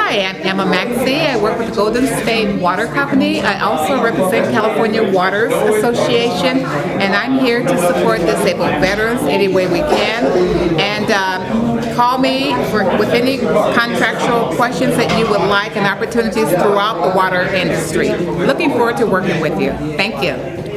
Hi, I'm Emma Maxey. I work with the Golden State Water Company. I also represent California Waters Association, and I'm here to support disabled veterans any way we can. And call me with any contractual questions that you would like and opportunities throughout the water industry. Looking forward to working with you. Thank you.